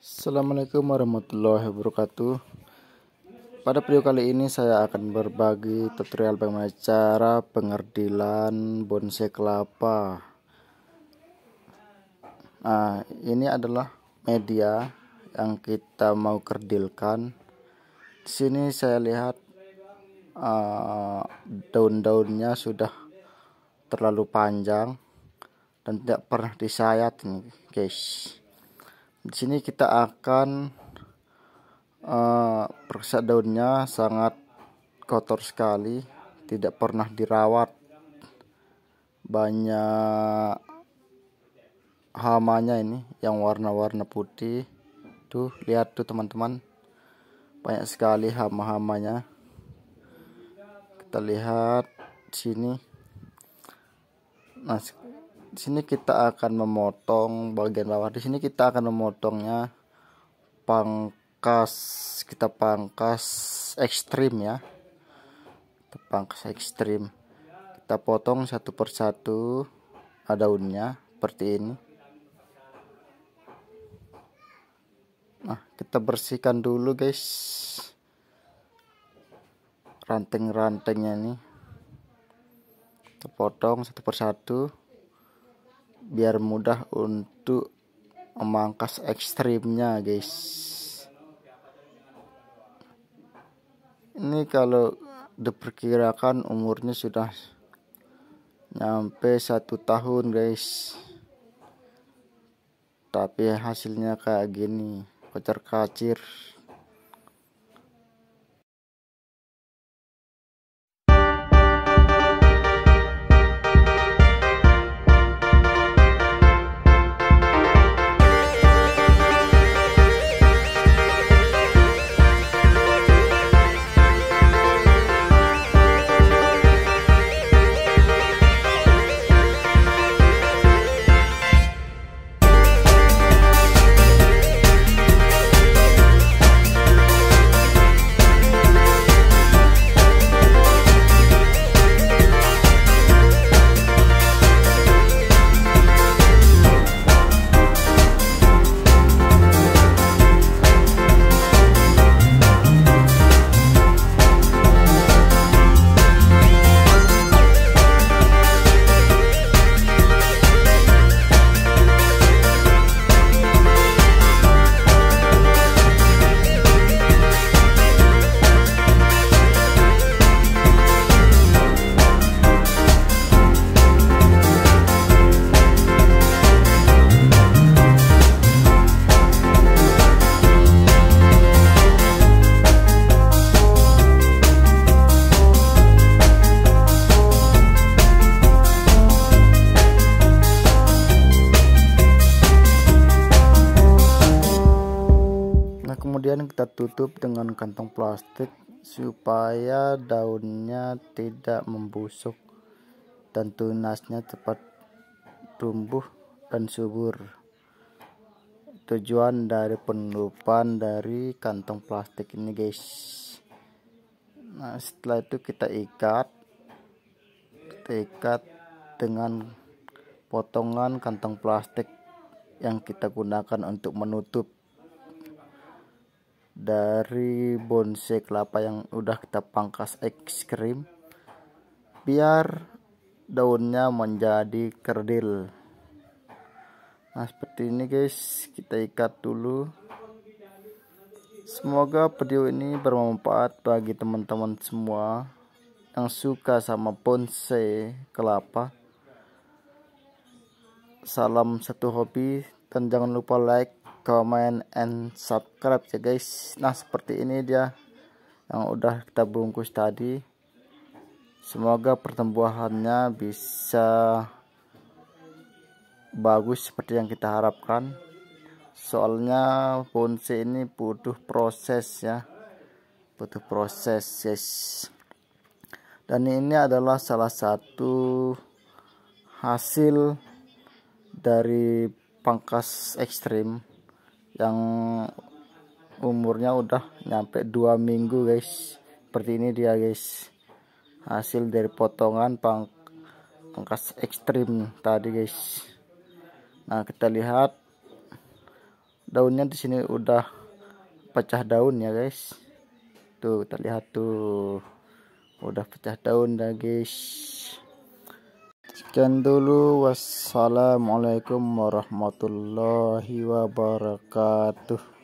Assalamualaikum warahmatullahi wabarakatuh. Pada video kali ini saya akan berbagi tutorial bagaimana cara pengerdilan bonsai kelapa. Nah, ini adalah media yang kita mau kerdilkan. Di sini saya lihat daun-daunnya sudah terlalu panjang dan tidak pernah disayat nih, guys. Di sini kita akan periksa daunnya sangat kotor sekali, tidak pernah dirawat, banyak hamanya ini yang warna-warna putih. Tuh, lihat tuh teman-teman, banyak sekali hama-hamanya. Kita lihat sini. Nah, di sini kita akan memotong bagian bawah. Di sini kita akan memotongnya kita pangkas ekstrim ya. Kita pangkas ekstrim. Kita potong satu persatu daunnya seperti ini. Nah, kita bersihkan dulu guys ranting-rantingnya ini. Kita potong satu persatu biar mudah untuk memangkas ekstrimnya guys. Ini kalau diperkirakan umurnya sudah nyampe 1 tahun guys, tapi hasilnya kayak gini, kocar-kacir. Kemudian kita tutup dengan kantong plastik supaya daunnya tidak membusuk dan tunasnya cepat tumbuh dan subur. Tujuan dari penutupan dari kantong plastik ini guys. Nah, setelah itu kita ikat dengan potongan kantong plastik yang kita gunakan untuk menutup dari bonsai kelapa yang udah kita pangkas ekstrim, biar daunnya menjadi kerdil. Nah, seperti ini guys, kita ikat dulu. Semoga video ini bermanfaat bagi teman-teman semua yang suka sama bonsai kelapa. Salam satu hobi, dan jangan lupa like, comment, and subscribe ya guys. Nah, seperti ini dia yang udah kita bungkus tadi. Semoga pertumbuhannya bisa bagus seperti yang kita harapkan. Soalnya bonsai ini butuh proses ya, butuh proses guys. Dan ini adalah salah satu hasil dari pangkas ekstrim yang umurnya udah nyampe 2 minggu guys. Seperti ini dia guys, hasil dari potongan pangkas ekstrim tadi guys. Nah, kita lihat daunnya di sini udah pecah daun ya guys. Tuh terlihat tuh udah pecah daun dah guys. Sekian dulu, wassalamualaikum warahmatullahi wabarakatuh.